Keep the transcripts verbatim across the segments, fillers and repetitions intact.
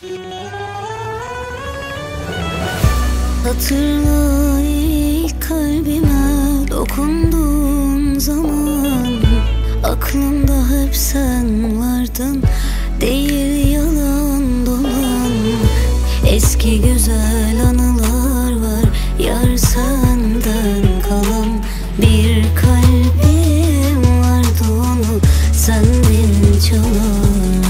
Hatırla ilk kalbime dokunduğun zaman, aklımda hep sen vardın, değil yalan dolan. Eski güzel anılar var, yar senden kalan. Bir kalbim vardı, onu sendin çalan.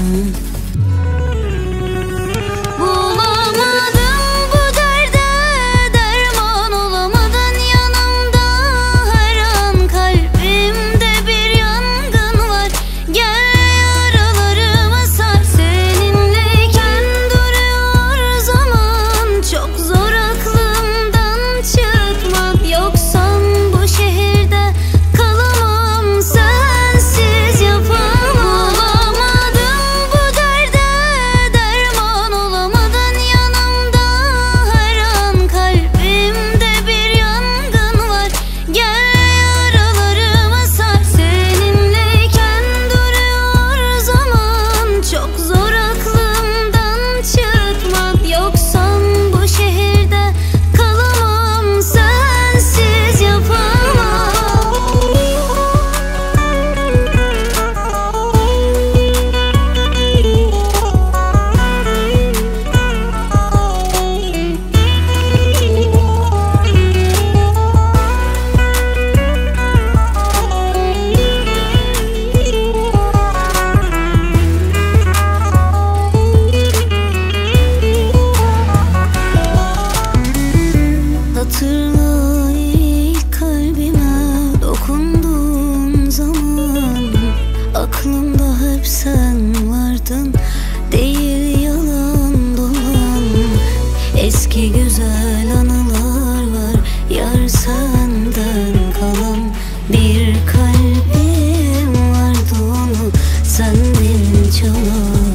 Hatırla ilk kalbime dokunduğun zaman, aklımda hep sen vardın, değil yalan dolan. Eski güzel anılar var, yar senden kalan. Bir kalbim vardı, onu sendin çalan.